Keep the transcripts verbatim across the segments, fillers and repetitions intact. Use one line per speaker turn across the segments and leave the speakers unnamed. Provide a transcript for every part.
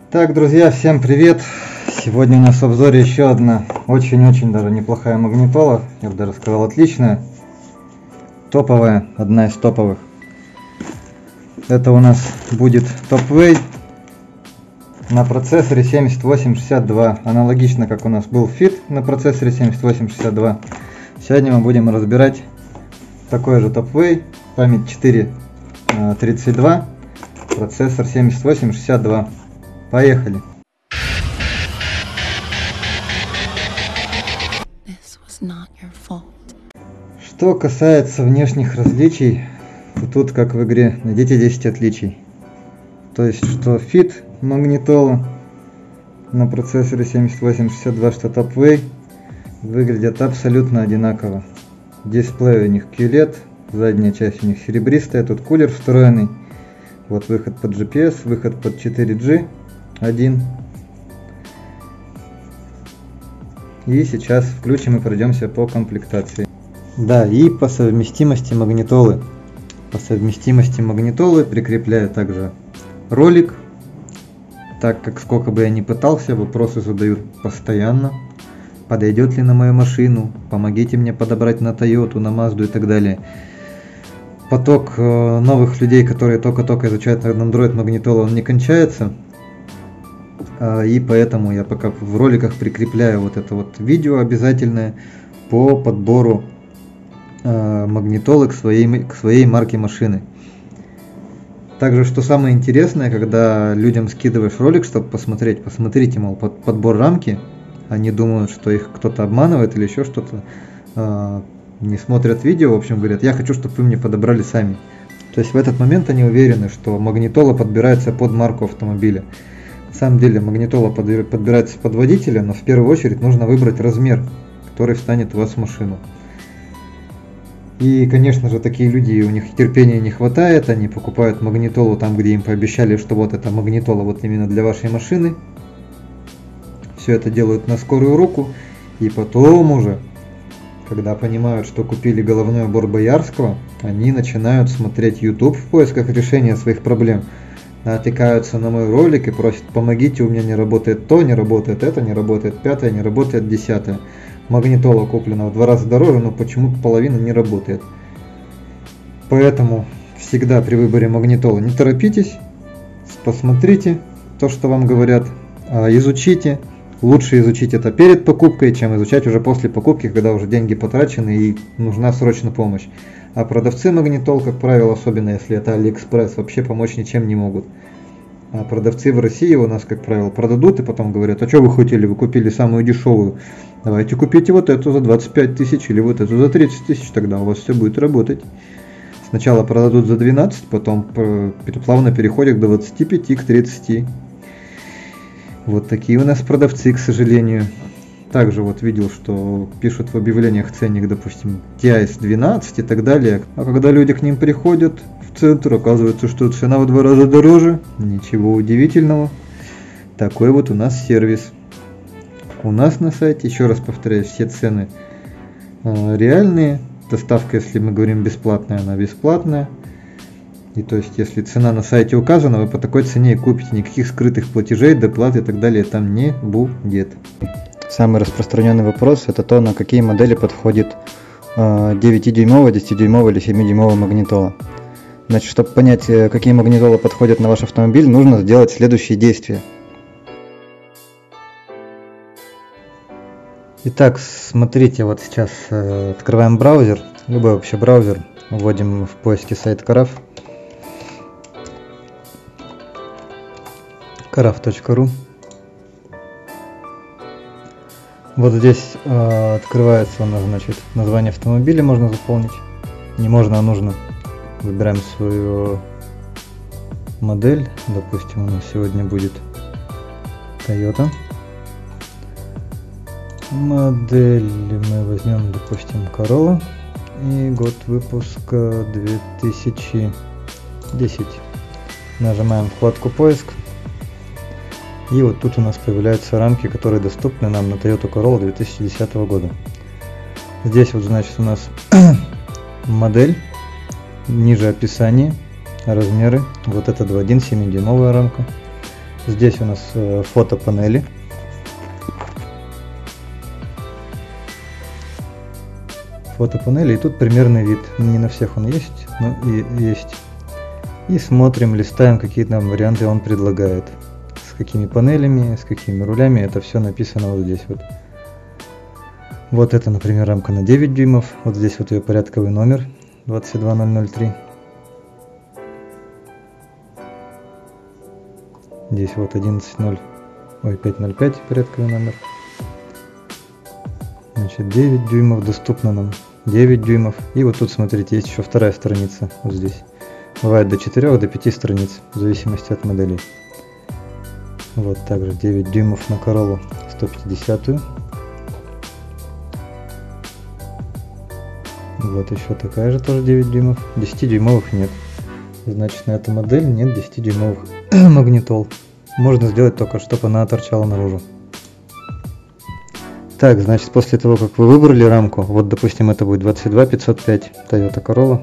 Так, друзья, всем привет! Сегодня у нас в обзоре еще одна очень-очень даже неплохая магнитола, я бы даже сказал отличная, топовая, одна из топовых. Это у нас будет Topway на процессоре семьдесят восемь шестьдесят два, аналогично как у нас был Fit на процессоре семьдесят восемь шестьдесят два. Сегодня мы будем разбирать такой же Topway, память четыре тридцать два, процессор семьдесят восемь шестьдесят два. Поехали! Что касается внешних различий, то тут, как в игре, найдите десять отличий. То есть, что Fit магнитола на процессоре семьдесят восемь шестьдесят два, что Topway, выглядят абсолютно одинаково. Дисплей у них кью лед, задняя часть у них серебристая, тут кулер встроенный. Вот выход под джи пи эс, выход под четыре джи один. И сейчас включим и пройдемся по комплектации. Да, и по совместимости магнитолы. По совместимости магнитолы прикрепляю также ролик. Так как сколько бы я ни пытался, вопросы задают постоянно. Подойдет ли на мою машину? Помогите мне подобрать на Toyota, на Mazda и так далее. Поток э, новых людей, которые только-только изучают Android магнитолу, он не кончается. Э, и поэтому я пока в роликах прикрепляю вот это вот видео обязательное по подбору э, магнитолы к своей, к своей марке машины. Также, что самое интересное, когда людям скидываешь ролик, чтобы посмотреть, посмотрите, мол, под, подбор рамки, они думают, что их кто-то обманывает или еще что-то. Э, не смотрят видео, в общем, говорят, я хочу, чтобы вы мне подобрали сами. То есть в этот момент они уверены, что магнитола подбирается под марку автомобиля. На самом деле магнитола подбирается под водителя, но в первую очередь нужно выбрать размер, который встанет у вас в машину. И, конечно же, такие люди, у них терпения не хватает, они покупают магнитолу там, где им пообещали, что вот эта магнитола вот именно для вашей машины. Все это делают на скорую руку, и потом уже, когда понимают, что купили головной убор Боярского, они начинают смотреть YouTube в поисках решения своих проблем. Натыкаются на мой ролик и просят: помогите, у меня не работает то, не работает это, не работает пятое, не работает десятое. Магнитола куплена в два раза дороже, но почему-то половина не работает. Поэтому всегда при выборе магнитолы не торопитесь, посмотрите то, что вам говорят, изучите. Лучше изучить это перед покупкой, чем изучать уже после покупки, когда уже деньги потрачены и нужна срочно помощь. А продавцы магнитол, как правило, особенно если это AliExpress, вообще помочь ничем не могут. А продавцы в России у нас, как правило, продадут и потом говорят: а что вы хотели, вы купили самую дешевую, давайте купите вот эту за двадцать пять тысяч или вот эту за тридцать тысяч, тогда у вас все будет работать. Сначала продадут за двенадцать, потом плавно переходят к двадцати пяти, к тридцати. Вот такие у нас продавцы, к сожалению. Также вот видел, что пишут в объявлениях ценник, допустим, ти ай эс двенадцать и так далее. А когда люди к ним приходят в центр, оказывается, что цена в два раза дороже. Ничего удивительного. Такой вот у нас сервис. У нас на сайте, еще раз повторяю, все цены э, реальные. Доставка, если мы говорим бесплатная, она бесплатная. И то есть, если цена на сайте указана, вы по такой цене и купите, никаких скрытых платежей, доплат и так далее там не будет. Самый распространенный вопрос — это то, на какие модели подходит девятидюймовая, десятидюймовая или семидюймовая магнитола. Значит, чтобы понять, какие магнитолы подходят на ваш автомобиль, нужно сделать следующие действия. Итак, смотрите, вот сейчас открываем браузер, любой вообще браузер, вводим в поиске сайт карав. карав точка ру. Вот здесь э, открывается у нас, значит, название автомобиля можно заполнить. Не можно, а нужно. Выбираем свою модель. Допустим, у нас сегодня будет Toyota. Модель мы возьмем, допустим, Corolla. И год выпуска две тысячи десять. Нажимаем вкладку поиск. И вот тут у нас появляются рамки, которые доступны нам на Toyota Corolla две тысячи десятого года. Здесь вот, значит, у нас модель, ниже описание, размеры. Вот это два один семидюймовая рамка. Здесь у нас э, фото панели. Фото панели, и тут примерный вид. Не на всех он есть, но и есть. И смотрим, листаем, какие нам варианты он предлагает. С какими панелями, с какими рулями, это все написано вот здесь вот. Вот это, например, рамка на девять дюймов. Вот здесь вот ее порядковый номер двадцать два ноль ноль три. Здесь вот одиннадцать ноль, ой, пять ноль пять порядковый номер. Значит, девять дюймов доступно нам. девять дюймов. И вот тут, смотрите, есть еще вторая страница. Вот здесь. Бывает до четырёх, до пяти страниц, в зависимости от моделей. Вот также девять дюймов на Corolla сто пятидесятую. Вот еще такая же тоже девять дюймов. десятидюймовых нет. Значит, на эту модель нет десятидюймовых магнитол. Можно сделать только, чтобы она торчала наружу. Так, значит, после того, как вы выбрали рамку, вот, допустим, это будет двадцать два пятьсот пять Toyota Corolla,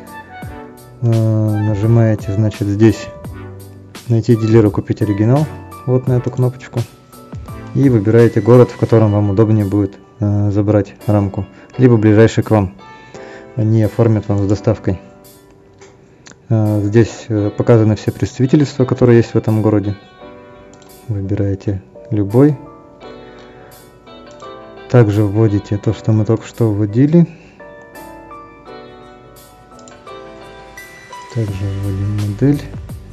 э, нажимаете, значит, здесь найти дилера, купить оригинал, вот на эту кнопочку, и выбираете город, в котором вам удобнее будет э, забрать рамку, либо ближайший к вам. Они оформят вам с доставкой. Э, здесь э, показаны все представительства, которые есть в этом городе. Выбираете любой. Также вводите то, что мы только что вводили. Также вводим модель.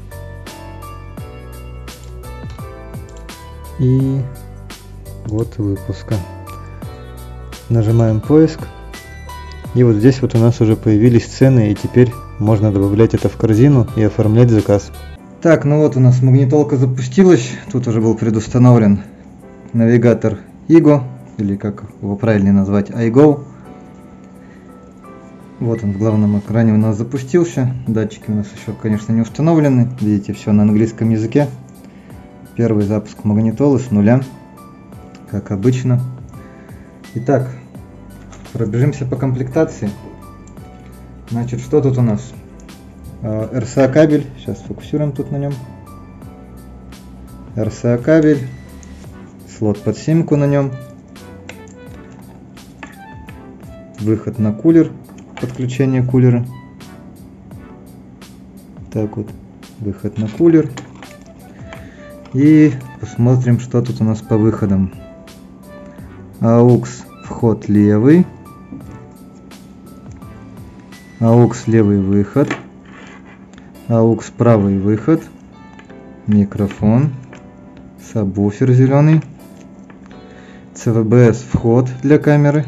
И год выпуска. Нажимаем поиск. И вот здесь вот у нас уже появились цены, и теперь можно добавлять это в корзину и оформлять заказ. Так, ну вот у нас магнитолка запустилась. Тут уже был предустановлен навигатор Иго, или как его правильнее назвать, iGo. Вот он в главном экране у нас запустился. Датчики у нас еще, конечно, не установлены. Видите, все на английском языке. Первый запуск магнитолы с нуля, как обычно. Итак, пробежимся по комплектации. Значит, что тут у нас? эр си эй кабель. Сейчас фокусируем тут на нем. эр си эй кабель. Слот под симку на нем. Выход на кулер, подключение кулера. Так вот, выход на кулер. И посмотрим, что тут у нас по выходам. аукс вход левый. аукс левый выход. аукс правый выход. Микрофон. Сабвуфер зеленый. си ви би эс вход для камеры.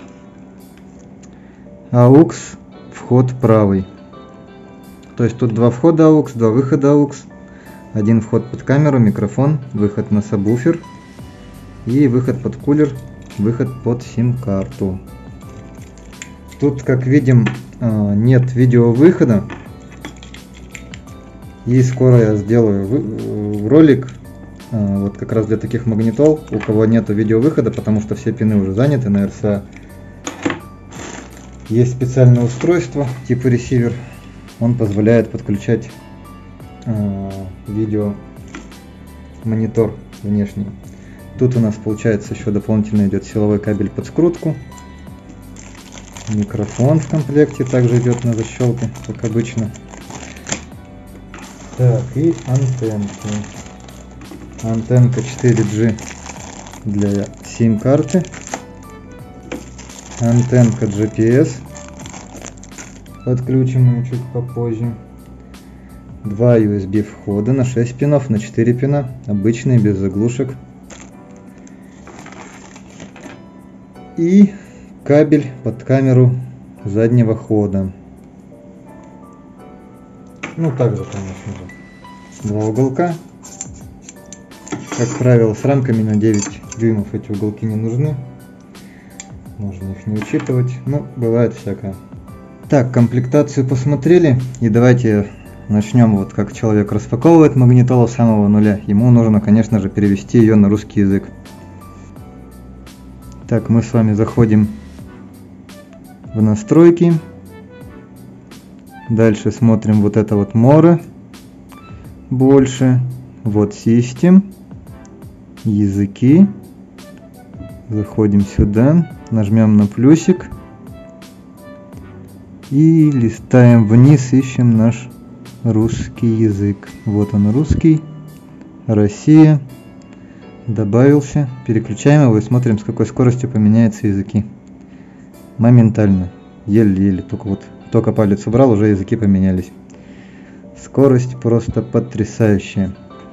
аукс вход правый. То есть тут два входа аукс, два выхода аукс. Один вход под камеру, микрофон, выход на сабвуфер. И выход под кулер, выход под сим-карту. Тут, как видим, нет видеовыхода. И скоро я сделаю ролик вот как раз для таких магнитол, у кого нету видеовыхода, потому что все пины уже заняты на эр си эй. Есть специальное устройство типа ресивер. Он позволяет подключать э, видео монитор внешний. Тут у нас получается еще дополнительно идет силовой кабель под скрутку. Микрофон в комплекте также идет на защелке, как обычно. Так, и антенки. Антенка четыре джи для сим-карты. Антенка джи пи эс. Подключим ее чуть попозже. Два ю эс би входа на шесть пинов, на четыре пина. Обычные, без заглушек. И кабель под камеру заднего хода. Ну, также, конечно же, два уголка. Как правило, с рамками на девять дюймов эти уголки не нужны. Можно их не учитывать. Ну, бывает всякое. Так, комплектацию посмотрели. И давайте начнем, вот как человек распаковывает магнитолу с самого нуля. Ему нужно, конечно же, перевести ее на русский язык. Так, мы с вами заходим в настройки. Дальше смотрим вот это вот море. Больше. Вот System, языки, заходим сюда, нажмем на плюсик и листаем вниз, ищем наш русский язык. Вот он, русский, Россия, добавился, переключаем его и смотрим, с какой скоростью поменяются языки. Моментально, еле-еле, только вот только палец убрал, уже языки поменялись. Скорость просто потрясающая.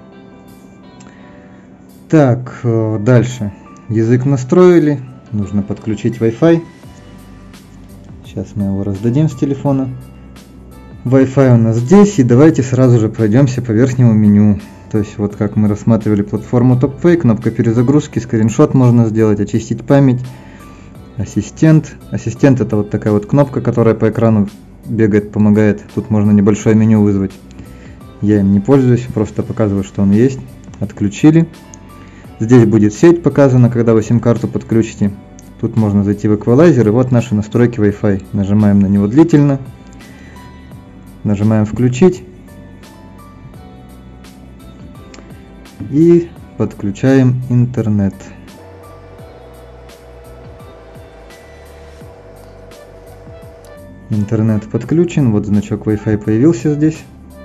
Так, дальше. Язык настроили, нужно подключить Wi-Fi. Сейчас мы его раздадим с телефона. Wi-Fi у нас здесь, и давайте сразу же пройдемся по верхнему меню. То есть вот как мы рассматривали платформу TopWay, кнопка перезагрузки, скриншот можно сделать, очистить память, ассистент. Ассистент — это вот такая вот кнопка, которая по экрану бегает, помогает. Тут можно небольшое меню вызвать. Я им не пользуюсь, просто показываю, что он есть. Отключили. Здесь будет сеть показана, когда вы сим-карту подключите. Тут можно зайти в эквалайзер, и вот наши настройки Wi-Fi. Нажимаем на него длительно. Нажимаем «Включить». И подключаем интернет. Интернет подключен. Вот значок Wi-Fi появился здесь.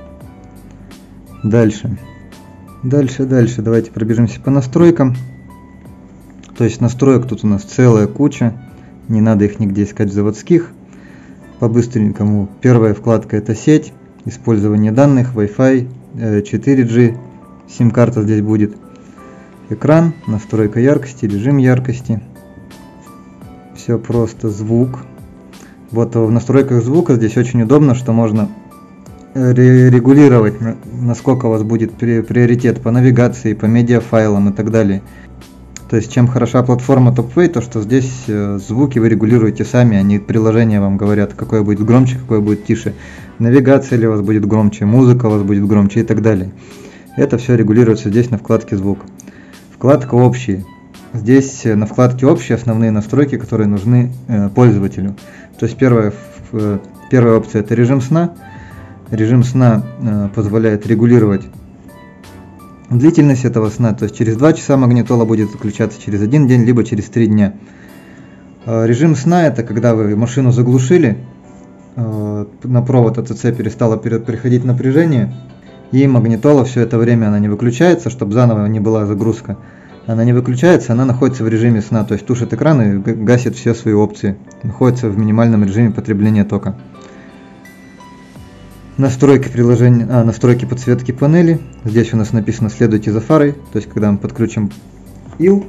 Дальше. Дальше, дальше. Давайте пробежимся по настройкам. То есть настроек тут у нас целая куча. Не надо их нигде искать в заводских. По-быстренькому. Первая вкладка — это сеть. Использование данных, Wi-Fi, четыре джи. Сим-карта здесь будет. Экран, настройка яркости, режим яркости. Все просто. Звук. Вот в настройках звука здесь очень удобно, что можно регулировать, насколько у вас будет приоритет по навигации, по медиафайлам и так далее. То есть чем хороша платформа TopWay, то что здесь звуки вы регулируете сами, а не приложения вам говорят, какое будет громче, какое будет тише. Навигация ли у вас будет громче, музыка у вас будет громче и так далее. Это все регулируется здесь на вкладке звук. Вкладка общие. Здесь на вкладке общие основные настройки, которые нужны пользователю. То есть первая, первая опция — это режим сна. Режим сна э, позволяет регулировать длительность этого сна, то есть через два часа магнитола будет включаться, через один день, либо через три дня. Э, режим сна — это когда вы машину заглушили, э, на провод АЦЦ перестало приходить напряжение, и магнитола все это время она не выключается, чтобы заново не была загрузка. Она не выключается, она находится в режиме сна, то есть тушит экран и гасит все свои опции, находится в минимальном режиме потребления тока. Настройки приложения, а, настройки подсветки панели. Здесь у нас написано «Следуйте за фарой». То есть, когда мы подключим ил,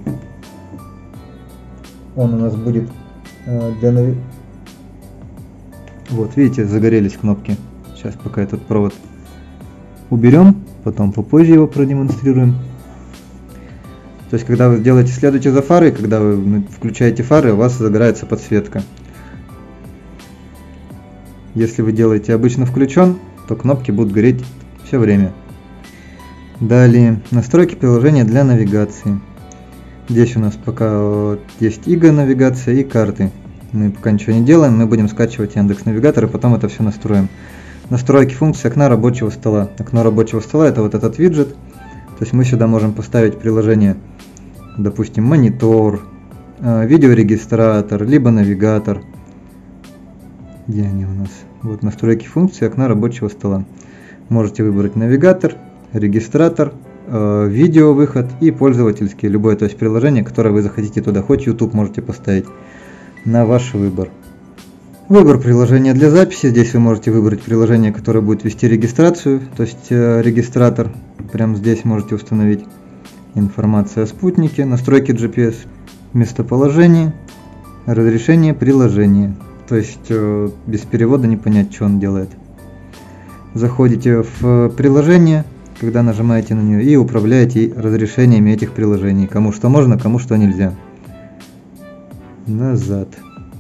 он у нас будет э, для нави... Вот, видите, загорелись кнопки. Сейчас пока этот провод уберем, потом попозже его продемонстрируем. То есть, когда вы делаете «Следуйте за фарой», когда вы включаете фары, у вас загорается подсветка. Если вы делаете обычно включен, то кнопки будут гореть все время. Далее, настройки приложения для навигации. Здесь у нас пока есть ИГА навигация и карты. Мы пока ничего не делаем, мы будем скачивать Яндекс.Навигатор и потом это все настроим. Настройки функции окна рабочего стола. Окно рабочего стола — это вот этот виджет. То есть мы сюда можем поставить приложение, допустим, монитор, видеорегистратор, либо навигатор. Где они у нас? Вот настройки функции окна рабочего стола. Можете выбрать навигатор, регистратор, э, видео выход и пользовательский, любое, то есть приложение, которое вы захотите туда, хоть YouTube можете поставить, на ваш выбор. Выбор приложения для записи. Здесь вы можете выбрать приложение, которое будет вести регистрацию, то есть э, регистратор. Прямо здесь можете установить. Информация о спутнике, настройки джи пи эс, местоположение, разрешение приложения. То есть э, без перевода не понять, что он делает. Заходите в приложение, когда нажимаете на нее, и управляете разрешениями этих приложений. Кому что можно, кому что нельзя. Назад.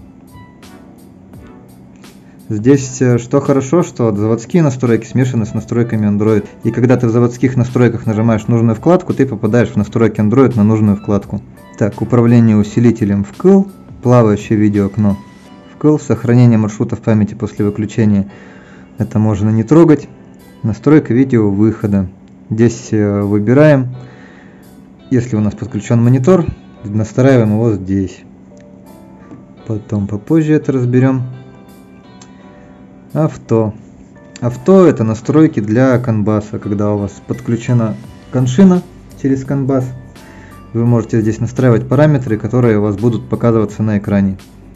Здесь что хорошо, что заводские настройки смешаны с настройками Android. И когда ты в заводских настройках нажимаешь нужную вкладку, ты попадаешь в настройки Android на нужную вкладку. Так, управление усилителем вкл, плавающее видеоокно. Вкл, сохранение маршрута в памяти после выключения. Это можно не трогать. Настройка видео выхода. Здесь выбираем, если у нас подключен монитор, настраиваем его здесь. Потом попозже это разберем. Авто. Авто — это настройки для CAN bus. Когда у вас подключена коншина через CAN bus, вы можете здесь настраивать параметры, которые у вас будут показываться на экране.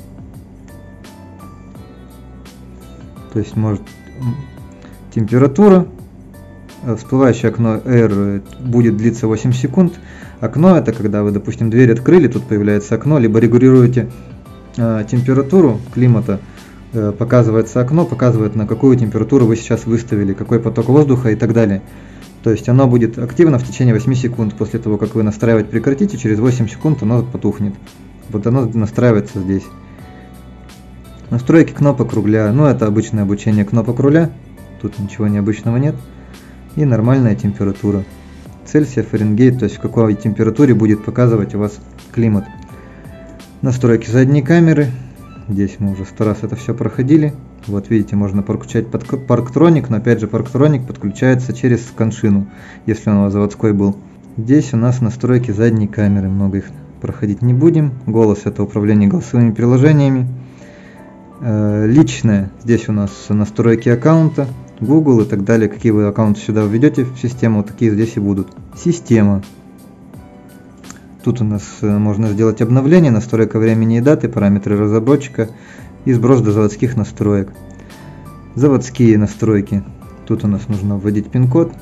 То есть может температура, всплывающее окно R будет длиться восемь секунд. Окно — это когда вы, допустим, дверь открыли, тут появляется окно, либо регулируете э, температуру климата, э, показывается окно, показывает, на какую температуру вы сейчас выставили, какой поток воздуха и так далее. То есть оно будет активно в течение восьми секунд. После того, как вы настраивать прекратите, через восемь секунд оно потухнет. Вот оно настраивается здесь. Настройки кнопок руля. Ну, это обычное обучение кнопок руля. Тут ничего необычного нет. И нормальная температура. Цельсия, Фаренгейт, то есть в какой температуре будет показывать у вас климат. Настройки задней камеры. Здесь мы уже сто раз это все проходили. Вот видите, можно подключать под парктроник, но опять же парктроник подключается через коншину, если он у вас заводской был. Здесь у нас настройки задней камеры, много их проходить не будем. Голос — это управление голосовыми приложениями. Личное, здесь у нас настройки аккаунта, Google и так далее. Какие вы аккаунты сюда введете в систему, такие здесь и будут. Система. Тут у нас можно сделать обновление, настройка времени и даты, параметры разработчика и сброс до заводских настроек. Заводские настройки. Тут у нас нужно вводить пин-код.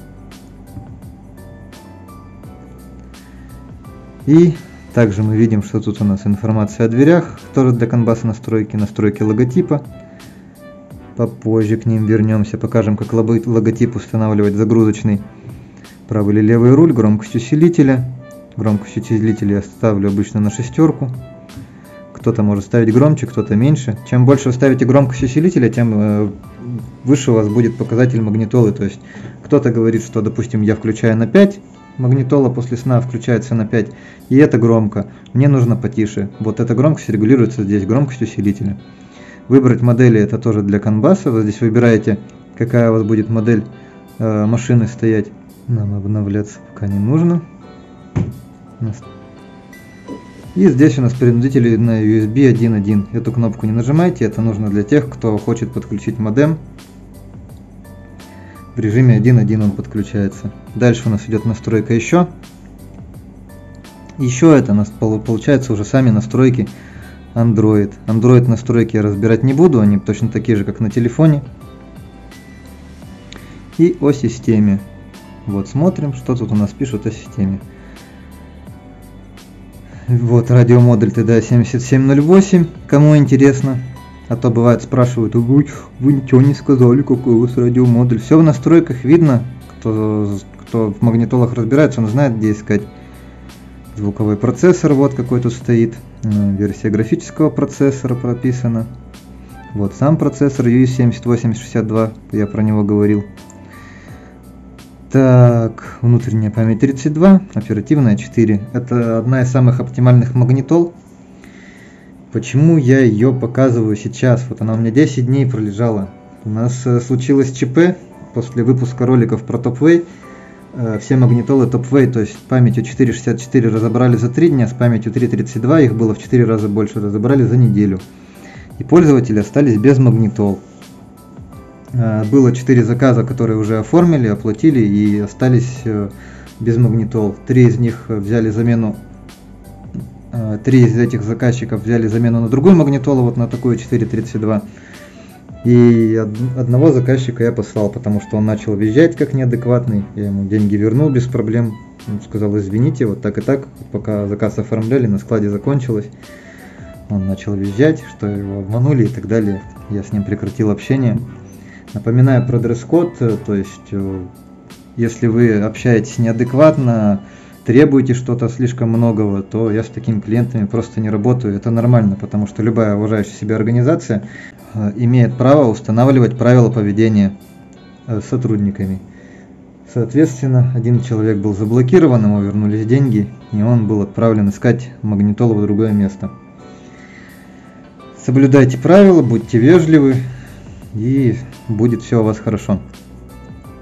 И также мы видим, что тут у нас информация о дверях, тоже для CAN bus настройки, настройки логотипа. Попозже к ним вернемся, покажем, как логотип устанавливать загрузочный. Правый или левый руль, громкость усилителя. Громкость усилителя я ставлю обычно на шестерку. Кто-то может ставить громче, кто-то меньше. Чем больше вы ставите громкость усилителя, тем э, выше у вас будет показатель магнитолы. То есть кто-то говорит, что, допустим, я включаю на пять, магнитола после сна включается на пять, и это громко. Мне нужно потише. Вот эта громкость регулируется здесь, громкость усилителя. Выбрать модели — это тоже для CAN bus. Вы здесь выбираете, какая у вас будет модель э, машины стоять. Нам обновляться пока не нужно. И здесь у нас принудители на ю эс би один точка один. Эту кнопку не нажимайте, это нужно для тех, кто хочет подключить модем. В режиме один точка один он подключается. Дальше у нас идет настройка еще. Еще это нас получается уже сами настройки Android. Android настройки я разбирать не буду, они точно такие же, как на телефоне. И о системе. Вот смотрим, что тут у нас пишут о системе. Вот радиомодуль ти ди ай семьдесят семь ноль восемь, кому интересно. А то бывает спрашивают, вы, вы ничего не сказали, какой у вас радиомодуль. Все в настройках видно, кто, кто в магнитолах разбирается, он знает, где искать. Звуковой процессор, вот какой тут стоит. Версия графического процессора прописана. Вот сам процессор ю эс семь восемь шесть два, я про него говорил. Так, внутренняя память тридцать два, оперативная четыре. Это одна из самых оптимальных магнитол. Почему я ее показываю сейчас? Вот она у меня десять дней пролежала. У нас случилось ЧП после выпуска роликов про Topway. Все магнитолы Topway, то есть памятью четыре шестьдесят четыре разобрали за три дня, с памятью три тридцать два их было в четыре раза больше, разобрали за неделю. И пользователи остались без магнитол. Было четыре заказа, которые уже оформили, оплатили и остались без магнитол. Три из них взяли замену, три из этих заказчиков взяли замену на другую магнитолу, вот на такую четыре тридцать два. И одного заказчика я послал, потому что он начал визжать как неадекватный. Я ему деньги вернул без проблем. Он сказал, извините, вот так и так, пока заказ оформляли, на складе закончилось. Он начал визжать, что его обманули и так далее. Я с ним прекратил общение. Напоминаю про дресс-код, то есть если вы общаетесь неадекватно, требуете что-то слишком многого, то я с такими клиентами просто не работаю. Это нормально, потому что любая уважающая себя организация имеет право устанавливать правила поведения с сотрудниками. Соответственно, один человек был заблокирован, ему вернулись деньги, и он был отправлен искать магнитолу в другое место. Соблюдайте правила, будьте вежливы, и будет все у вас хорошо.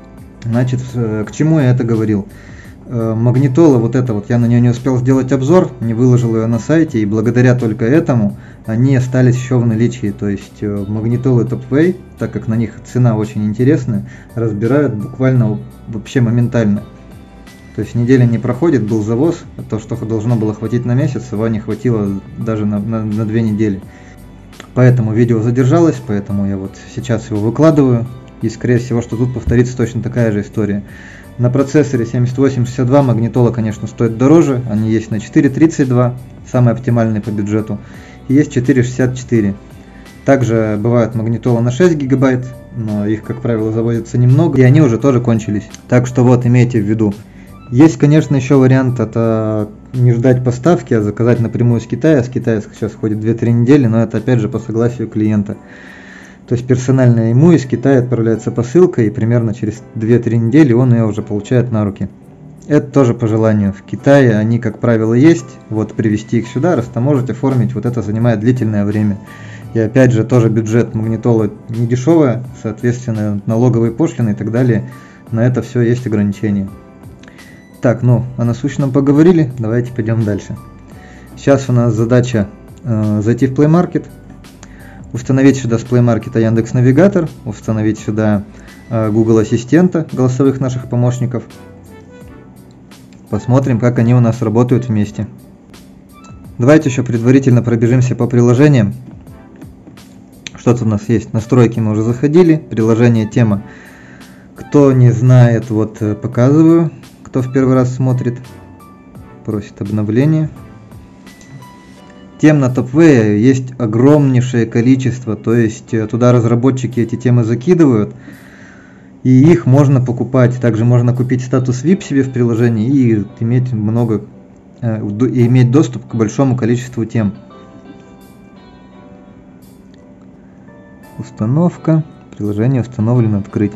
Значит, к чему я это говорил? Магнитола, вот это вот, я на нее не успел сделать обзор, не выложил ее на сайте, и благодаря только этому они остались еще в наличии. То есть магнитолы Topway, так как на них цена очень интересная, разбирают буквально вообще моментально. То есть неделя не проходит, был завоз, то, что должно было хватить на месяц, его не хватило даже на, на, на две недели. Поэтому видео задержалось, поэтому я вот сейчас его выкладываю, и скорее всего, что тут повторится точно такая же история. На процессоре семьдесят восемь шестьдесят два магнитола, конечно, стоит дороже, они есть на четыре тридцать два, самый оптимальный по бюджету, и есть четыре шестьдесят четыре. Также бывают магнитолы на шесть гигабайт, но их, как правило, завозится немного, и они уже тоже кончились. Так что вот, имейте в виду. Есть, конечно, еще вариант, это не ждать поставки, а заказать напрямую с Китая. С Китая сейчас ходит две-три недели, но это опять же по согласию клиента. То есть персонально ему из Китая отправляется посылка, и примерно через две-три недели он ее уже получает на руки. Это тоже по желанию. В Китае они, как правило, есть. Вот привезти их сюда, растаможить, оформить, вот это занимает длительное время. И опять же, тоже бюджет магнитолы не дешевая, соответственно, налоговые пошлины и так далее. На это все есть ограничения. Так, ну, о насущном поговорили, давайте пойдем дальше. Сейчас у нас задача э, зайти в Play Market, установить сюда с Play Market Яндекс Навигатор, установить сюда э, Google Ассистента, голосовых наших помощников. Посмотрим, как они у нас работают вместе. Давайте еще предварительно пробежимся по приложениям. Что тут у нас есть? Настройки мы уже заходили, приложение тема. Кто не знает, вот показываю. Кто в первый раз смотрит, просит обновление. Тем на Topway есть огромнейшее количество, то есть туда разработчики эти темы закидывают, и их можно покупать. Также можно купить статус ви ай пи себе в приложении и иметь много, и иметь доступ к большому количеству тем. Установка. Приложение установлено, открыть.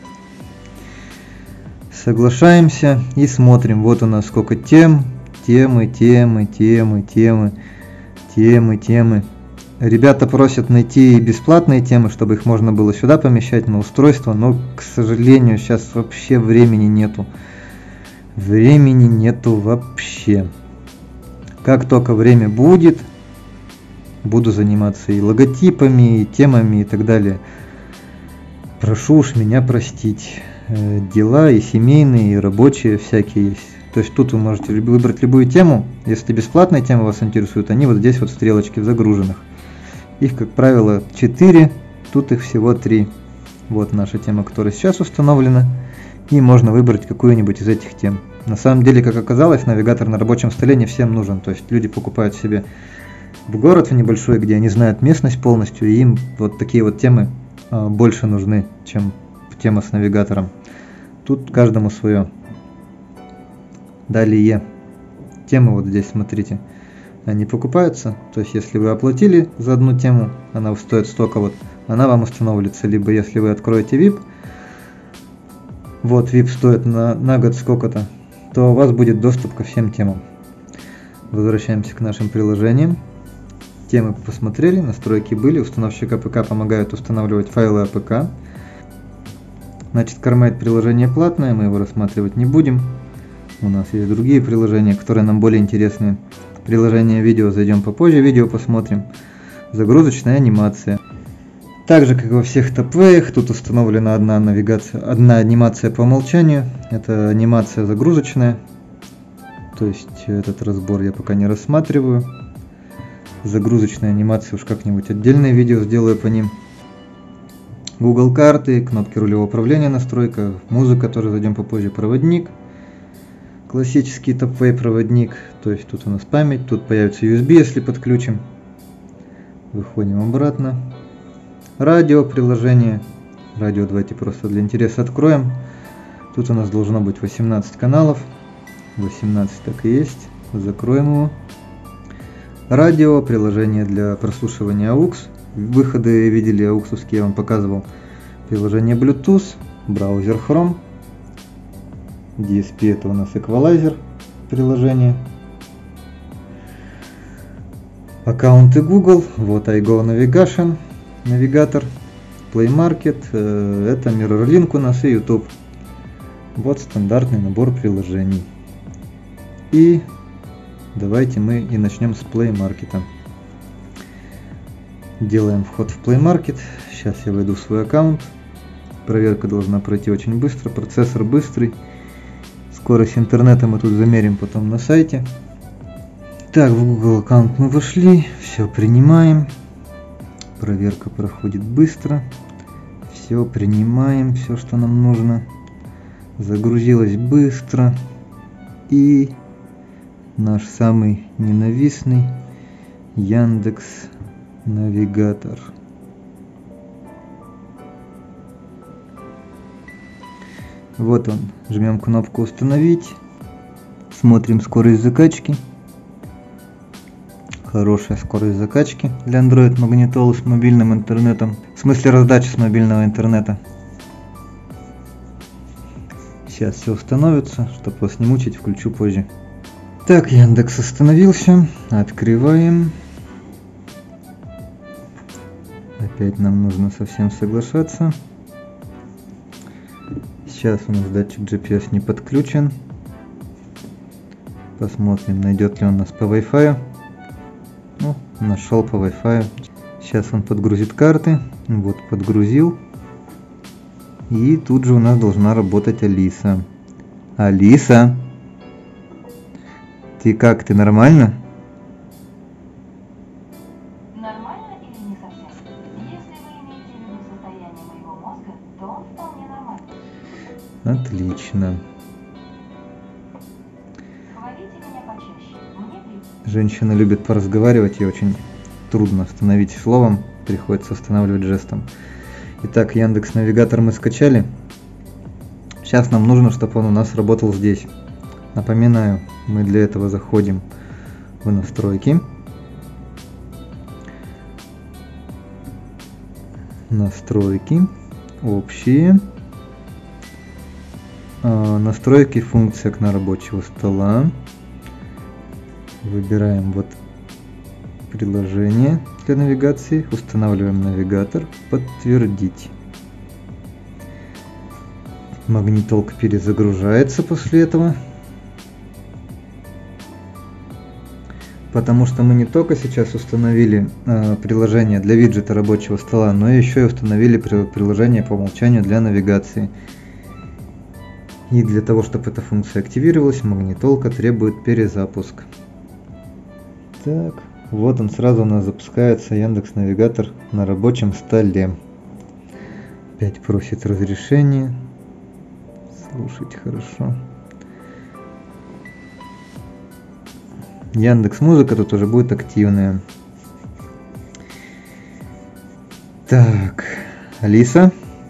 Соглашаемся и смотрим. Вот у нас сколько тем, темы, темы, темы, темы, темы, темы. Ребята просят найти бесплатные темы, чтобы их можно было сюда помещать на устройство, но, к сожалению, сейчас вообще времени нету. Времени нету вообще. Как только время будет, буду заниматься и логотипами, и темами, и так далее. Прошу уж меня простить. Дела и семейные, и рабочие всякие есть. То есть тут вы можете выбрать любую тему. Если бесплатная тема вас интересует, они вот здесь вот стрелочки в загруженных. Их, как правило, четыре, тут их всего три. Вот наша тема, которая сейчас установлена. И можно выбрать какую-нибудь из этих тем. На самом деле, как оказалось, навигатор на рабочем столе не всем нужен. То есть люди покупают себе в город в небольшой, где они знают местность полностью, и им вот такие вот темы а, больше нужны, чем тема с навигатором. Тут каждому свое. Далее. Темы вот здесь, смотрите. Они покупаются. То есть, если вы оплатили за одну тему, она стоит столько вот, она вам установится. Либо, если вы откроете ви ай пи, вот ви ай пи стоит на, на год сколько-то, то у вас будет доступ ко всем темам. Возвращаемся к нашим приложениям. Темы посмотрели, настройки были. Установщик АПК помогает устанавливать файлы АПК. Значит, Кармайт приложение платное, мы его рассматривать не будем. У нас есть другие приложения, которые нам более интересны. Приложение видео зайдем попозже, видео посмотрим. Загрузочная анимация. Так же, как во всех Topway, тут установлена одна навигация, одна анимация по умолчанию. Это анимация загрузочная. То есть этот разбор я пока не рассматриваю. Загрузочная анимация уж как-нибудь отдельное видео сделаю по ним. Google карты, кнопки рулевого управления, настройка, музыка, тоже зайдем попозже, проводник, классический Topway проводник, то есть тут у нас память, тут появится ю эс би, если подключим, выходим обратно, радио приложение, радио давайте просто для интереса откроем, тут у нас должно быть восемнадцать каналов, восемнадцать так и есть, закроем его, радио, приложение для прослушивания эй ю экс, выходы видели ауксовские, я вам показывал. Приложение Bluetooth, браузер Chrome, ди эс пи это у нас эквалайзер приложение. Аккаунты Google, вот iGo Navigation, навигатор, Play Market, это MirrorLink у нас и YouTube. Вот стандартный набор приложений. И давайте мы и начнем с Play Market. Делаем вход в Play Market. Сейчас я войду в свой аккаунт. Проверка должна пройти очень быстро. Процессор быстрый. Скорость интернета мы тут замерим потом на сайте. Так, в Google аккаунт мы вошли. Все принимаем. Проверка проходит быстро. Все принимаем, все, что нам нужно. Загрузилось быстро. И наш самый ненавистный Яндекс Навигатор. Вот он. Жмем кнопку «Установить». Смотрим скорость закачки. Хорошая скорость закачки для Android магнитолы с мобильным интернетом. В смысле раздачи с мобильного интернета. Сейчас все установится, чтобы вас не мучить, включу позже. Так, Яндекс остановился. Открываем. Опять нам нужно совсем соглашаться. Сейчас у нас датчик джи пи эс не подключен. Посмотрим, найдет ли он нас по Wi-Fi. Ну, нашел по Wi-Fi. Сейчас он подгрузит карты. Вот, подгрузил. И тут же у нас должна работать Алиса. Алиса! Ты как, ты нормально?
Нормально или не совсем? Если вы имеете в виду состояние моего мозга, то он вполне нормальный.
Отлично.
Хвалите меня почаще. Мне приятно.
Женщина любит поразговаривать, и очень трудно остановить словом, приходится останавливать жестом. Итак, Яндекс Навигатор мы скачали. Сейчас нам нужно, чтобы он у нас работал здесь. Напоминаю, мы для этого заходим в настройки. Настройки. Общие. Настройки функции окна рабочего стола. Выбираем вот приложение для навигации. Устанавливаем навигатор. Подтвердить. Магнитолка перезагружается после этого. Потому что мы не только сейчас установили э, приложение для виджета рабочего стола, но еще и установили при, приложение по умолчанию для навигации. И для того, чтобы эта функция активировалась, магнитолка требует перезапуск. Так, вот он, сразу у нас запускается Яндекс Навигатор на рабочем столе. Опять просит разрешения. Слушать хорошо. Яндекс Музыка тут уже будет активная. Так, Алиса,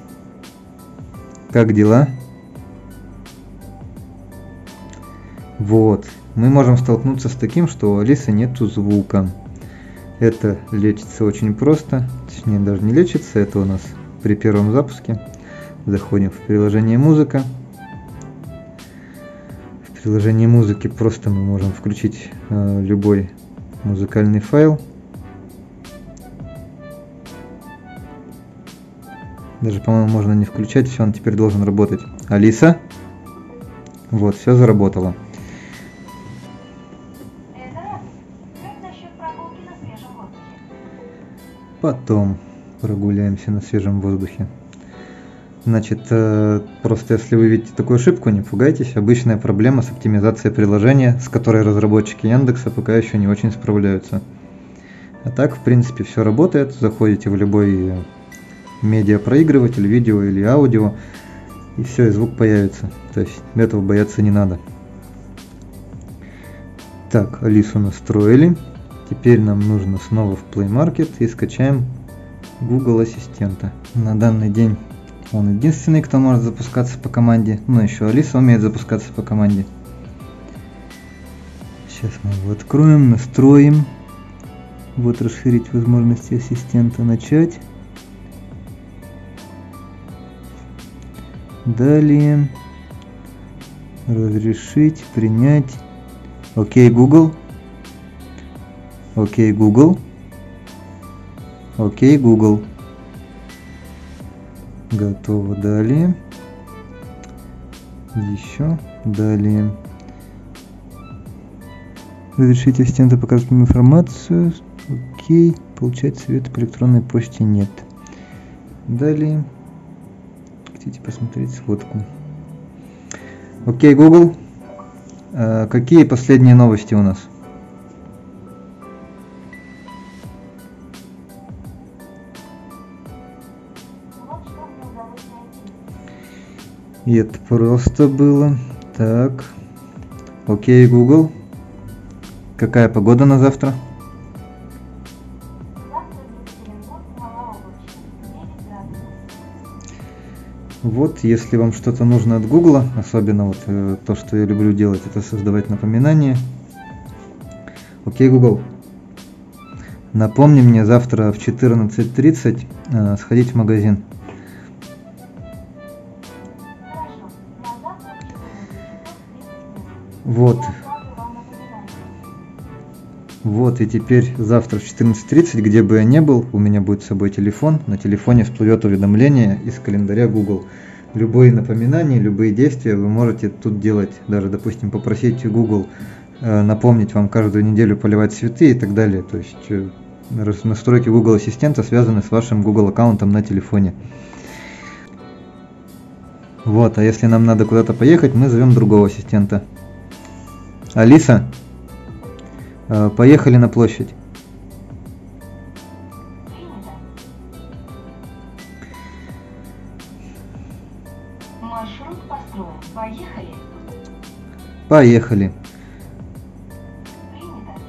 как дела? Вот, мы можем столкнуться с таким, что у Алисы нету звука. Это лечится очень просто, точнее даже не лечится, это у нас при первом запуске. Заходим в приложение «Музыка». В приложении музыки просто мы можем включить э, любой музыкальный файл. Даже, по-моему, можно не включать, все, он теперь должен работать. Алиса. Вот, все заработало.
Это как насчет прогулки на свежем воздухе?
Потом прогуляемся на свежем воздухе. Значит, просто если вы видите такую ошибку, не пугайтесь. Обычная проблема с оптимизацией приложения, с которой разработчики Яндекса пока еще не очень справляются. А так, в принципе, все работает. Заходите в любой медиапроигрыватель, видео или аудио, и все, и звук появится. То есть этого бояться не надо. Так, Алису настроили. Теперь нам нужно снова в Play Market и скачаем Google Ассистента. На данный день он единственный, кто может запускаться по команде. Но еще Алиса умеет запускаться по команде. Сейчас мы его откроем, настроим. Вот расширить возможности ассистента, начать. Далее. Разрешить, принять. Окей, Google. Окей, Google. Окей, Google. Готово. Далее. Еще. Далее. Разрешите ассистенту показать мне информацию. Окей. Получать советы по электронной почте нет. Далее. Хотите посмотреть сводку. Окей, Google. А какие последние новости у нас?
Вот что мне удалось найти.
И это просто было. Так. Окей, Google. Какая погода на завтра?
Завтра в Екатеринбурге малооблачно, девять градусов.
Вот, если вам что-то нужно от Гугла, особенно вот э, то, что я люблю делать, это создавать напоминания. Окей, Google. Напомни мне завтра в четырнадцать тридцать э, сходить в магазин.
Хорошо, на завтра в четырнадцать часов тридцать минут.
Вот.
Я отправлю вам напоминание.
Вот, и теперь завтра в четырнадцать тридцать, где бы я ни был, у меня будет с собой телефон. На телефоне всплывет уведомление из календаря Google. Любые напоминания, любые действия вы можете тут делать. Даже, допустим, попросить Google э, напомнить вам каждую неделю поливать цветы и так далее. То есть э, настройки Google Ассистента связаны с вашим Google аккаунтом на телефоне. Вот, а если нам надо куда-то поехать, мы зовем другого ассистента. Алиса, э, поехали на площадь.
Принято. Маршрут построен. Поехали.
Поехали.
Принято.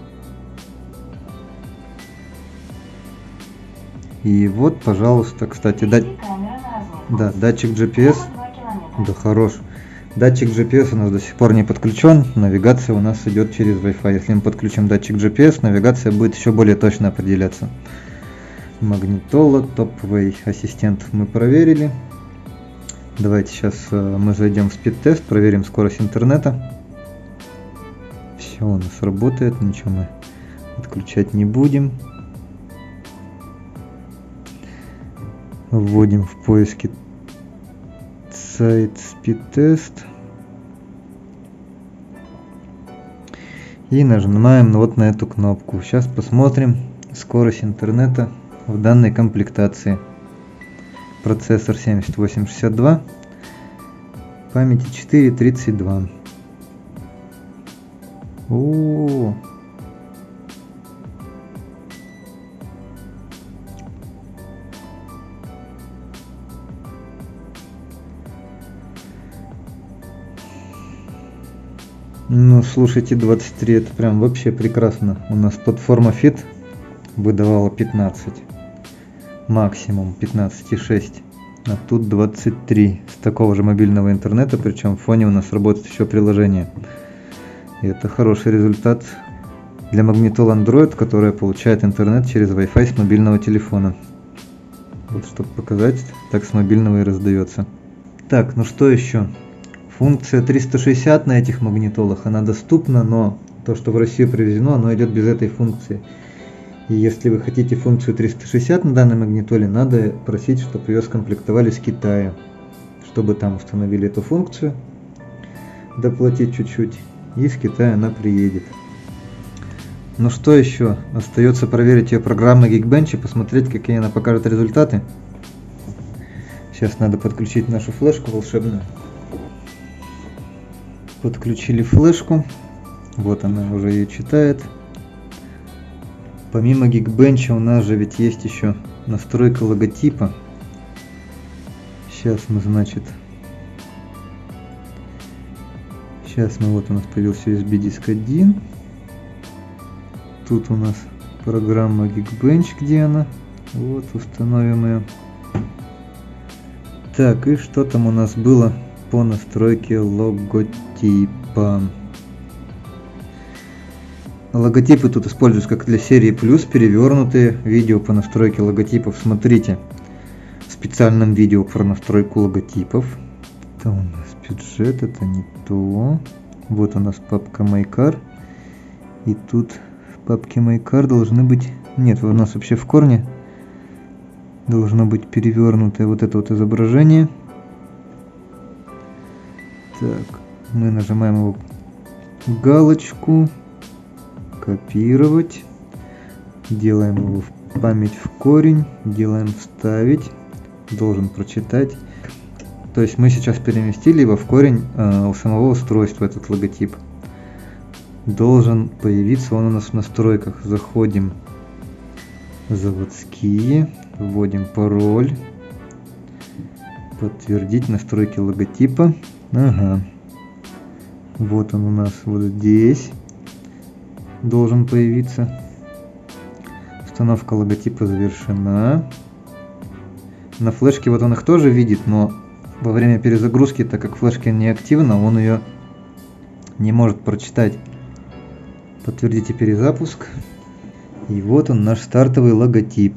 И вот, пожалуйста, кстати, да,
Введи камеру на разметку.
да, датчик джи пи эс.
Всего два километра.
Да, хорош. Датчик джи пи эс у нас до сих пор не подключен. Навигация у нас идет через Wi-Fi. Если мы подключим датчик джи пи эс, навигация будет еще более точно определяться. Магнитола, топовый ассистент мы проверили. Давайте сейчас э, мы зайдем в спид-тест, проверим скорость интернета. Все у нас работает, ничего мы отключать не будем. Вводим в поиске сайт спид-тест и нажимаем вот на эту кнопку. Сейчас посмотрим скорость интернета в данной комплектации. Процессор семьдесят восемь шестьдесят два, памяти четыре тридцать два. О-о-о. Ну, слушайте, двадцать три это прям вообще прекрасно. У нас платформа Fit выдавала пятнадцать. Максимум пятнадцать и шесть. А тут двадцать три. С такого же мобильного интернета, причем в фоне у нас работает еще приложение. И это хороший результат для магнитол Android, которая получает интернет через Wi-Fi с мобильного телефона. Вот, чтобы показать, так с мобильного и раздается. Так, ну что еще? Функция триста шестьдесят на этих магнитолах, она доступна, но то, что в Россию привезено, оно идет без этой функции. И если вы хотите функцию триста шестьдесят на данной магнитоле, надо просить, чтобы ее скомплектовали с Китая, чтобы там установили эту функцию, доплатить чуть-чуть, и с Китая она приедет. Ну что еще? Остается проверить ее программы Geekbench и посмотреть, какие она покажет результаты. Сейчас надо подключить нашу флешку волшебную. Подключили флешку. Вот она уже ее читает. Помимо Geekbench у нас же ведь есть еще настройка логотипа. Сейчас мы, значит... Сейчас мы, вот у нас появился ю эс би диск один. Тут у нас программа Geekbench, где она? Вот, установим ее. Так, и что там у нас было по настройке логотипа? Логотипы тут используются как для серии плюс, перевернутые. Видео по настройке логотипов смотрите в специальном видео про настройку логотипов. Это у нас бюджет, это не то. Вот у нас папка MyCar. И тут в папке MyCar должны быть... Нет, у нас вообще в корне должно быть перевернутое вот это вот изображение. Так, мы нажимаем его галочку, копировать, делаем его в память в корень, делаем вставить, должен прочитать. То есть мы сейчас переместили его в корень э, у самого устройства, этот логотип. Должен появиться он у нас в настройках. Заходим в заводские, вводим пароль, подтвердить настройки логотипа. Ага. Вот он у нас вот здесь должен появиться. Установка логотипа завершена. На флешке вот он их тоже видит, но во время перезагрузки, так как флешка не активна, он ее не может прочитать. Подтвердите перезапуск. И вот он, наш стартовый логотип.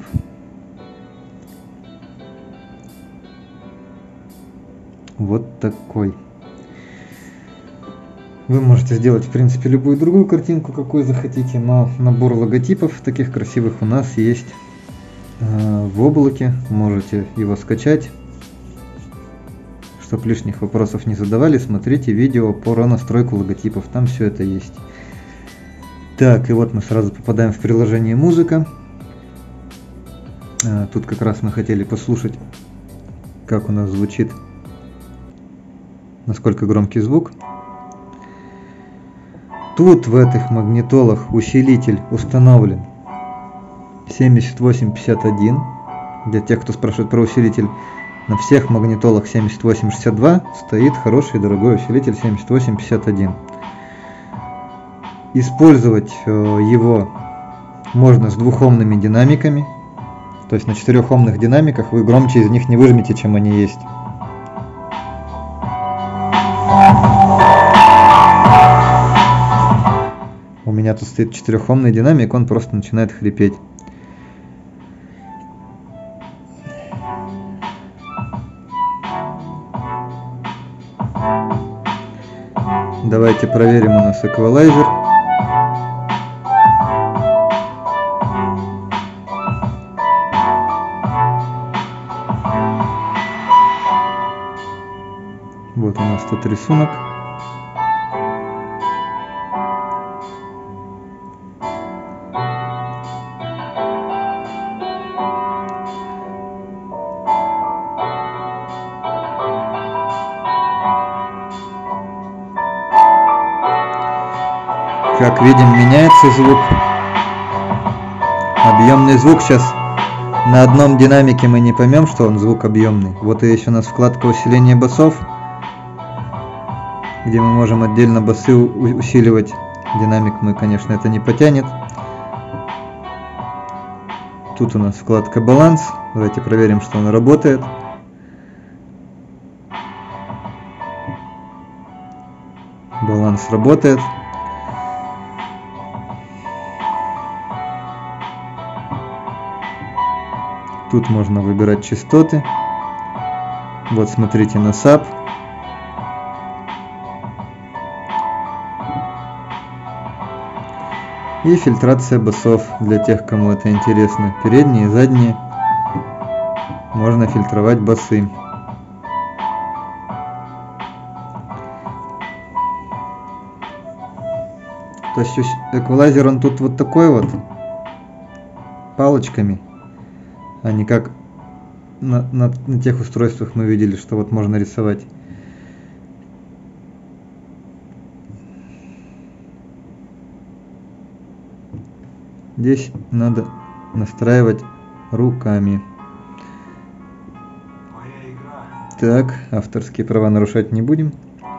Вот такой. Вы можете сделать, в принципе, любую другую картинку, какую захотите, но набор логотипов таких красивых у нас есть э, в облаке. Можете его скачать. Чтоб лишних вопросов не задавали, смотрите видео про настройку логотипов, там все это есть. Так, и вот мы сразу попадаем в приложение «Музыка». А, тут как раз мы хотели послушать, как у нас звучит, насколько громкий звук. Тут в этих магнитолах усилитель установлен семьдесят восемь пятьдесят один. Для тех, кто спрашивает про усилитель, на всех магнитолах семьдесят восемь шестьдесят два стоит хороший дорогой усилитель семьдесят восемь пятьдесят один. Использовать его можно с двухомными динамиками. То есть на четырехомных динамиках вы громче из них не выжмете, чем они есть. У меня тут стоит четырехомный динамик, он просто начинает хрипеть. Давайте проверим у нас эквалайзер. Вот у нас тут рисунок. Как видим, меняется звук. Объемный звук сейчас на одном динамике мы не поймем, что он звук объемный. Вот и есть у нас вкладка усиления басов, где мы можем отдельно басы усиливать. Динамик мы, конечно, это не потянет. Тут у нас вкладка баланс. Давайте проверим, что он работает. Баланс работает. Тут можно выбирать частоты. Вот смотрите на саб. И фильтрация басов для тех, кому это интересно. Передние и задние. Можно фильтровать басы. То есть эквалайзер он тут вот такой вот, палочками. А не как на, на, на тех устройствах мы видели, что вот можно рисовать. Здесь надо настраивать руками. Так, авторские права нарушать не будем.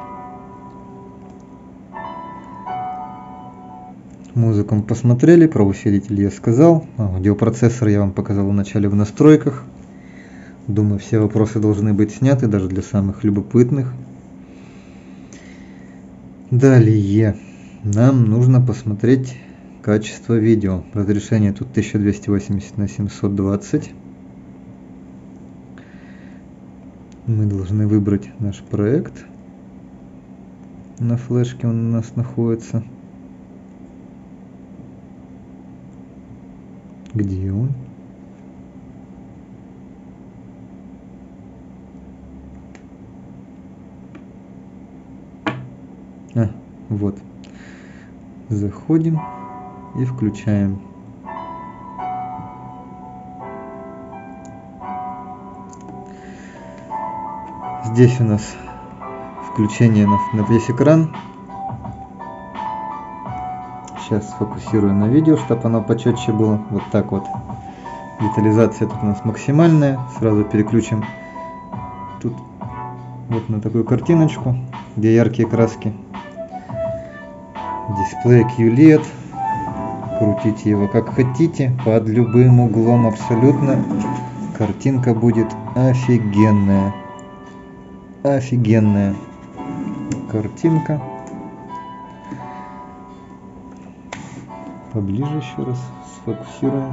Музыку мы посмотрели, про усилитель я сказал, аудиопроцессор я вам показал в начале в настройках. Думаю, все вопросы должны быть сняты, даже для самых любопытных. Далее нам нужно посмотреть качество видео. Разрешение тут тысяча двести восемьдесят на семьсот двадцать. Мы должны выбрать наш проект. На флешке он у нас находится. Где он? Вот. Заходим и включаем. Здесь у нас включение на, на весь экран. Сейчас сфокусирую на видео, чтобы оно почетче было. Вот так вот. Детализация тут у нас максимальная. Сразу переключим тут вот на такую картиночку, где яркие краски. Дисплей кью лед. Крутите его как хотите, под любым углом абсолютно. Картинка будет офигенная. Офигенная картинка. Поближе еще раз сфокусируем.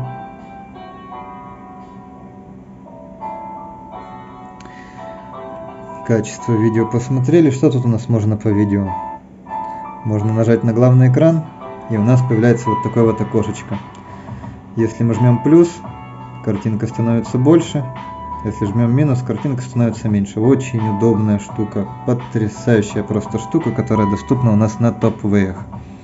Качество видео посмотрели. Что тут у нас можно по видео? Можно нажать на главный экран, и у нас появляется вот такое вот окошечко. Если мы жмем плюс, картинка становится больше. Если жмем минус, картинка становится меньше. Очень удобная штука. Потрясающая просто штука, которая доступна у нас на топ-вэях.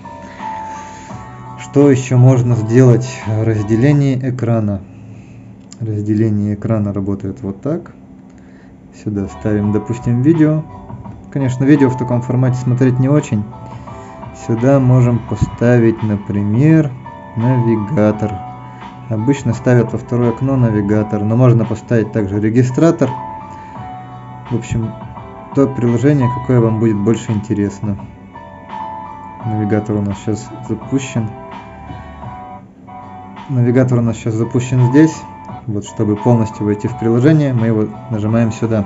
Что еще можно сделать? Разделение экрана. Разделение экрана работает вот так. Сюда ставим, допустим, видео. Конечно, видео в таком формате смотреть не очень. Сюда можем поставить, например, навигатор. Обычно ставят во второе окно навигатор, но можно поставить также регистратор. В общем, то приложение, какое вам будет больше интересно. Навигатор у нас сейчас запущен. Навигатор у нас сейчас запущен здесь. Вот, чтобы полностью войти в приложение, мы его нажимаем сюда.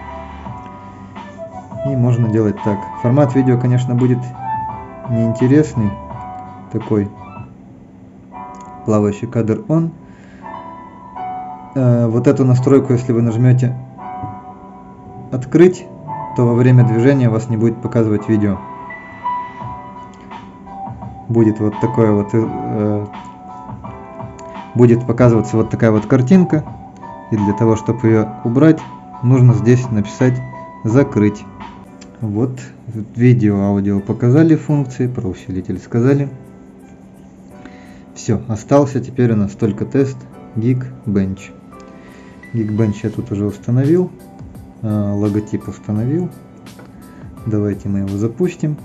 И можно делать так. Формат видео, конечно, будет неинтересный. Такой плавающий кадр он. Э, вот эту настройку, если вы нажмете открыть, то во время движения вас не будет показывать видео. Будет вот такое вот... Э, будет показываться вот такая вот картинка, и для того, чтобы ее убрать, нужно здесь написать «закрыть». Вот видео, аудио показали функции, про усилитель сказали. Все, остался теперь у нас только тест Geekbench. Geekbench я тут уже установил, логотип установил. Давайте мы его запустим.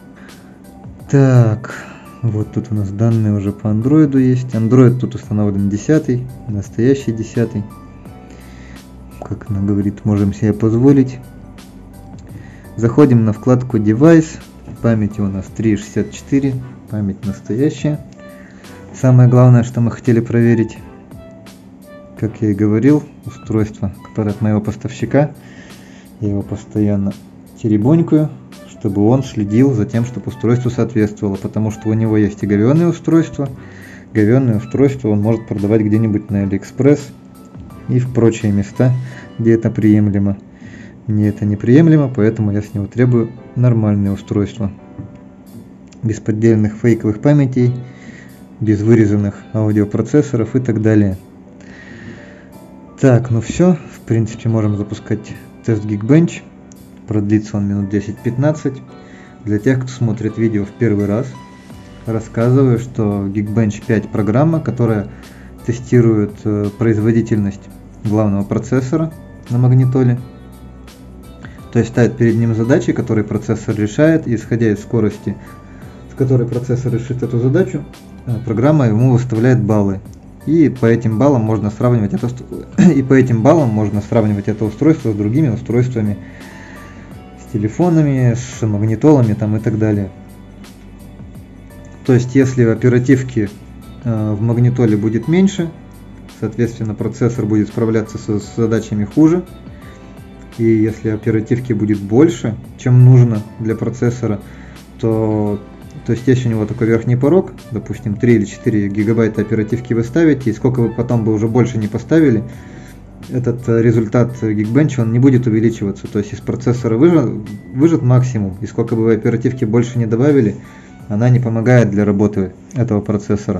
Так. Вот тут у нас данные уже по андроиду есть. Android тут установлен десятый, настоящий десятый. Как она говорит, можем себе позволить. Заходим на вкладку Device. Памяти у нас три шестьдесят четыре, память настоящая. Самое главное, что мы хотели проверить, как я и говорил, устройство, которое от моего поставщика. Я его постоянно теребонькаю, чтобы он следил за тем, чтобы устройство соответствовало, потому что у него есть и говёное устройство. Говёное устройство он может продавать где-нибудь на AliExpress и в прочие места, где это приемлемо. Мне это неприемлемо, поэтому я с него требую нормальное устройство. Без поддельных фейковых памятей, без вырезанных аудиопроцессоров и так далее. Так, ну все, в принципе можем запускать тест Geekbench. Продлится он минут десять-пятнадцать. Для тех, кто смотрит видео в первый раз, рассказываю, что Geekbench пять программа, которая тестирует производительность главного процессора на магнитоле. То есть ставит перед ним задачи, которые процессор решает, и исходя из скорости, с которой процессор решит эту задачу, программа ему выставляет баллы. И по этим баллам можно сравнивать это, и по этим баллам можно сравнивать это устройство с другими устройствами, с телефонами, с магнитолами там и так далее. То есть если оперативки э, в магнитоле будет меньше, соответственно процессор будет справляться со, с задачами хуже. И если оперативки будет больше, чем нужно для процессора, то, то есть есть у него такой верхний порог, допустим три или четыре гигабайта оперативки вы ставите, и сколько вы потом бы уже больше не поставили, этот результат Geekbench он не будет увеличиваться. То есть из процессора выжат, выжат максимум, и сколько бы вы оперативки больше не добавили, она не помогает для работы этого процессора.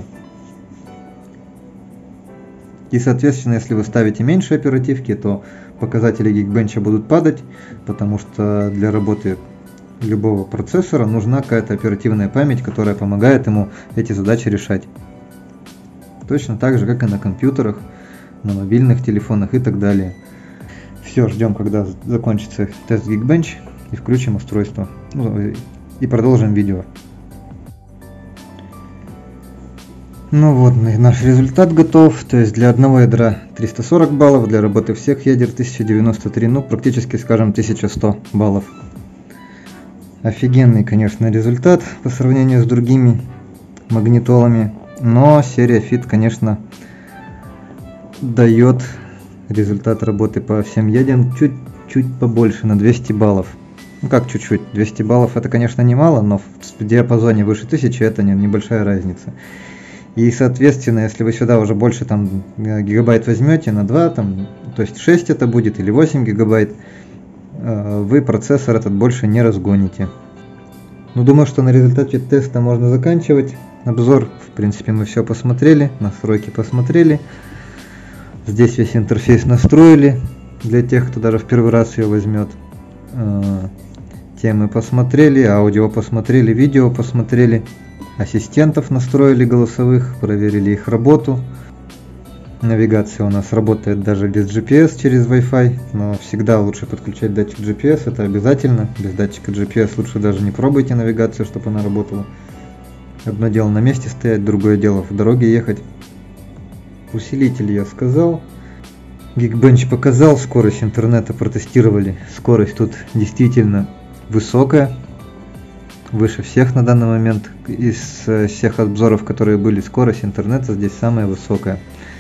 И соответственно, если вы ставите меньше оперативки, то показатели Geekbench будут падать, потому что для работы любого процессора нужна какая-то оперативная память, которая помогает ему эти задачи решать. Точно так же, как и на компьютерах, на мобильных телефонах и так далее. Все, ждем, когда закончится тест Geekbench, и включим устройство. Ну, и продолжим видео. Ну вот, наш результат готов. То есть для одного ядра триста сорок баллов, для работы всех ядер тысяча девяносто три, ну практически, скажем, тысяча сто баллов. Офигенный, конечно, результат по сравнению с другими магнитолами, но серия Fit, конечно, дает результат работы по всем ядерам чуть-чуть побольше, на двести баллов. Ну как чуть-чуть, двести баллов это, конечно, немало, но в диапазоне выше тысячи это не, небольшая разница. И, соответственно, если вы сюда уже больше там гигабайт возьмете на два, там, то есть шесть это будет или восемь гигабайт, вы процессор этот больше не разгоните. Ну, думаю, что на результате теста можно заканчивать. Обзор, в принципе, мы все посмотрели, настройки посмотрели. Здесь весь интерфейс настроили, для тех, кто даже в первый раз ее возьмет. Темы посмотрели, аудио посмотрели, видео посмотрели. Ассистентов настроили голосовых, проверили их работу. Навигация у нас работает даже без джи пи эс через Wi-Fi, но всегда лучше подключать датчик джи пи эс, это обязательно. Без датчика джи пи эс лучше даже не пробуйте навигацию, чтобы она работала. Одно дело на месте стоять, другое дело в дороге ехать. Усилитель я сказал. Geekbench показал, скорость интернета протестировали. Скорость тут действительно высокая. Выше всех на данный момент. Из всех обзоров, которые были, скорость интернета здесь самая высокая.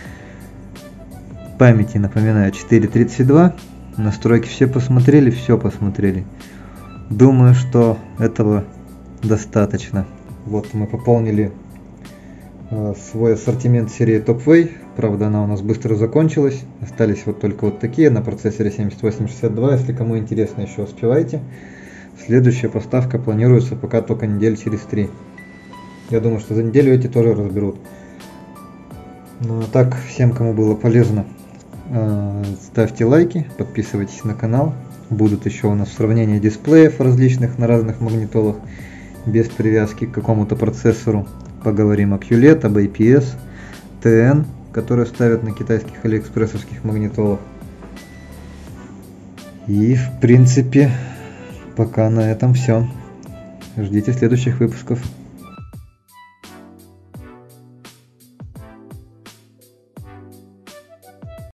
Памяти, напоминаю, четыре тридцать два. Настройки все посмотрели, все посмотрели. Думаю, что этого достаточно. Вот мы пополнили э, свой ассортимент серии TopWay. Правда, она у нас быстро закончилась. Остались вот только вот такие на процессоре семьдесят восемь шестьдесят два. Если кому интересно, еще успевайте. Следующая поставка планируется пока только неделю через три. Я думаю, что за неделю эти тоже разберут. Ну а так, всем, кому было полезно, ставьте лайки, подписывайтесь на канал. Будут еще у нас сравнения дисплеев различных на разных магнитолах, без привязки к какому-то процессору. Поговорим о кью лед, об эй пи эс, ти эн, которые ставят на китайских алиэкспрессовских магнитолах. И в принципе... Пока на этом все. Ждите следующих выпусков.